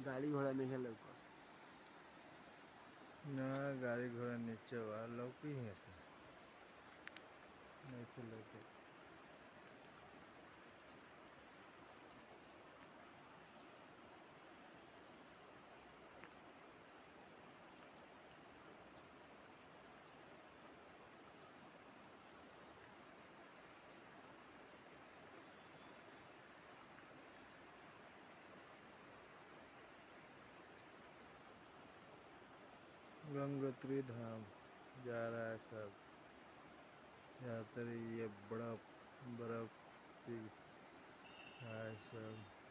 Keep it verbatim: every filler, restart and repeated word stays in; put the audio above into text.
गाड़ी घोड़ा नहीं लौकत। ना गाड़ी घोड़ा नीचे बा लौकी है से नहीं के लौके। गंगोत्री धाम जा रहा है सब यात्री। ये बर्फ बर्फ है सब।